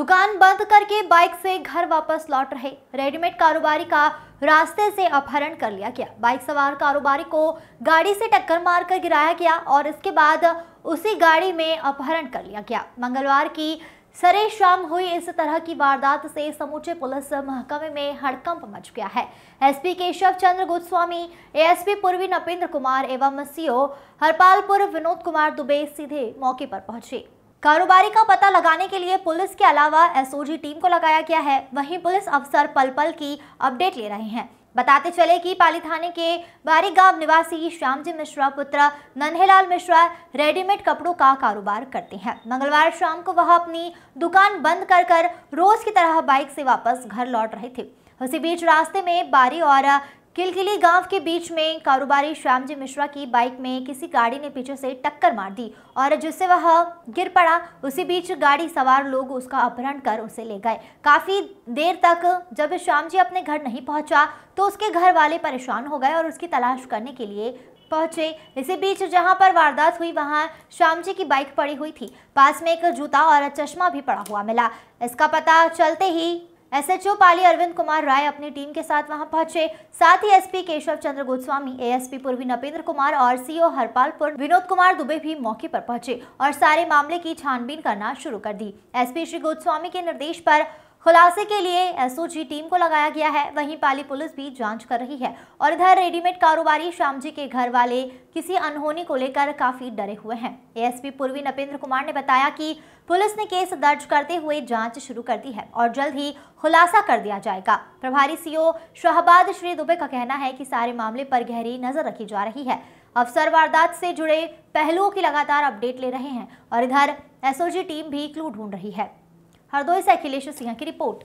दुकान बंद करके बाइक से घर वापस लौट रहे रेडीमेड कारोबारी का रास्ते से अपहरण कर लिया गया। बाइक सवार कारोबारी को गाड़ी से टक्कर मारकर गिराया गया और इसके बाद उसी गाड़ी में अपहरण कर लिया गया। मंगलवार की सरे शाम हुई इस तरह की वारदात से समूचे पुलिस महकमे में हड़कंप मच गया है। एसपी केशव चंद्र गोस्वामी, एएसपी पूर्वी नपेंद्र कुमार एवं सीओ हरपालपुर विनोद कुमार दुबे सीधे मौके पर पहुंचे। कारोबारी का पता लगाने के लिए पुलिस के अलावा एसओजी टीम को लगाया गया है। वहीं पुलिस अफसर पल पल की अपडेट ले रहे हैं। बताते चले कि पाली थाने के बारी गांव निवासी श्यामजी मिश्रा पुत्र नन्हेलाल मिश्रा रेडीमेड कपड़ों का कारोबार करते हैं। मंगलवार शाम को वह अपनी दुकान बंद कर रोज की तरह बाइक से वापस घर लौट रहे थे। उसी बीच रास्ते में बारी और किलकिली गांव के बीच में कारोबारी श्यामजी मिश्रा की बाइक में किसी गाड़ी ने पीछे से टक्कर मार दी और जिससे वह गिर पड़ा। उसी बीच गाड़ी सवार लोग उसका अपहरण कर उसे ले गए। काफी देर तक जब श्यामजी अपने घर नहीं पहुंचा तो उसके घर वाले परेशान हो गए और उसकी तलाश करने के लिए पहुंचे। इसी बीच जहां पर वारदात हुई वहां श्यामजी की बाइक पड़ी हुई थी। पास में एक जूता और चश्मा भी पड़ा हुआ मिला। इसका पता चलते ही एसएचओ पाली अरविंद कुमार राय अपनी टीम के साथ वहां पहुंचे। साथ ही एसपी केशव चंद्र गोस्वामी, एएसपी पूर्वी नपेंद्र कुमार और सीओ हरपालपुर विनोद कुमार दुबे भी मौके पर पहुंचे और सारे मामले की छानबीन करना शुरू कर दी। एसपी श्री गोस्वामी के निर्देश पर खुलासे के लिए एसओजी टीम को लगाया गया है। वहीं पाली पुलिस भी जांच कर रही है और इधर रेडीमेड कारोबारी श्यामजी के घर वाले किसी अनहोनी को लेकर काफी डरे हुए हैं। एएसपी पूर्वी नपेंद्र कुमार ने बताया कि पुलिस ने केस दर्ज करते हुए जांच शुरू कर दी है और जल्द ही खुलासा कर दिया जाएगा। प्रभारी सीओ शहबाद श्री दुबे का कहना है कि सारे मामले पर गहरी नजर रखी जा रही है। अफसर वारदात से जुड़े पहलुओं की लगातार अपडेट ले रहे हैं और इधर एसओजी टीम भी क्लू ढूंढ रही है। हरदोई से अखिलेश सिंह की रिपोर्ट।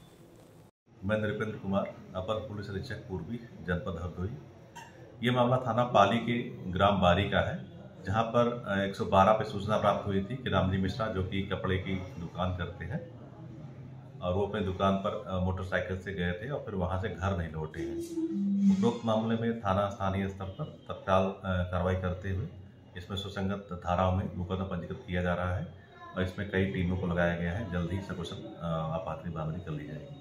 मैं नृपेंद्र कुमार, अपर पुलिस अधीक्षक पूर्वी, जनपद हरदोई। ये मामला थाना पाली के ग्राम बारी का है, जहां पर 112 पे सूचना प्राप्त हुई थी कि रामजी मिश्रा जो कि कपड़े की दुकान करते हैं और वो अपनी दुकान पर मोटरसाइकिल से गए थे और फिर वहां से घर नहीं लौटे हैं। उपरोक्त मामले में थाना स्थानीय स्तर पर तत्काल कार्रवाई करते हुए इसमें सुसंगत धाराओं में मुकदमा पंजीकृत किया जा रहा है और इसमें कई टीमों को लगाया गया है। जल्द ही सकुशल आपात निगरानी कर ली जाएगी।